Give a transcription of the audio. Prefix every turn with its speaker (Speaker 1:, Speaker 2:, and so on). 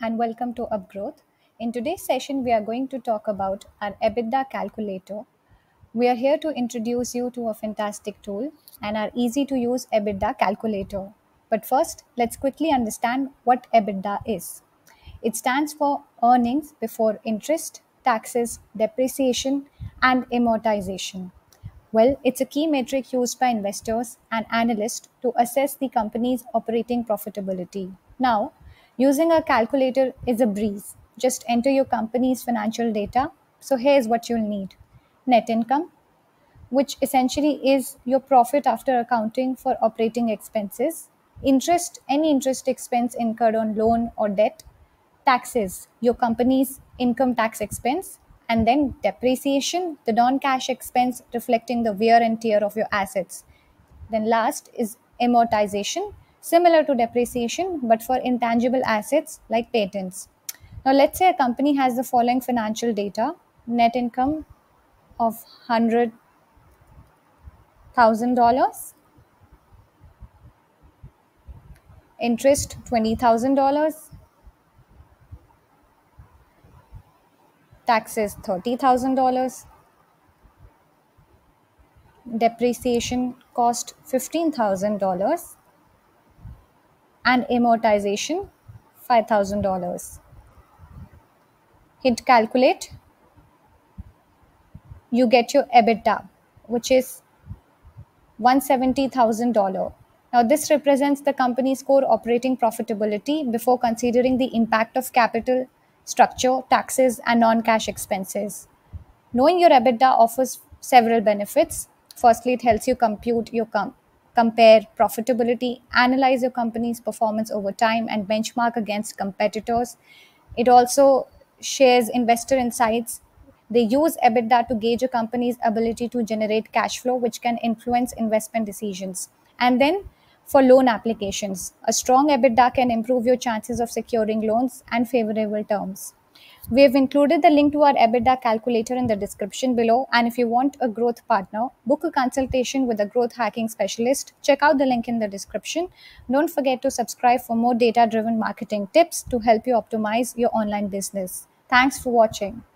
Speaker 1: and welcome to Upgrowth. In today's session, we are going to talk about our EBITDA calculator. We are here to introduce you to a fantastic tool and our easy to use EBITDA calculator. But first, let's quickly understand what EBITDA is. It stands for earnings before interest, taxes, depreciation, and amortization. Well, it's a key metric used by investors and analysts to assess the company's operating profitability. Now, using a calculator is a breeze. Just enter your company's financial data. So, here's what you'll need: net income, which essentially is your profit after accounting for operating expenses, interest, any interest expense incurred on loan or debt, taxes, your company's income tax expense, and then depreciation, the non cash expense reflecting the wear and tear of your assets. Then last is amortization, similar to depreciation but for intangible assets like patents. Now, let's say a company has the following financial data: net income of $100,000, interest $20,000, taxes $30,000, depreciation cost $15,000, and amortization $5,000. Hit calculate, you get your EBITDA, which is $170,000. Now, this represents the company's core operating profitability before considering the impact of capital structure, taxes, and non cash expenses. Knowing your EBITDA offers several benefits. Firstly, it helps you compute your compare profitability, analyze your company's performance over time, and benchmark against competitors. It also shares investor insights. They use EBITDA to gauge a company's ability to generate cash flow, which can influence investment decisions. And then for loan applications, a strong EBITDA can improve your chances of securing loans and favorable terms. We have included the link to our EBITDA calculator in the description below. And if you want a growth partner, book a consultation with a growth hacking specialist. Check out the link in the description. Don't forget to subscribe for more data driven marketing tips to help you optimize your online business. Thanks for watching.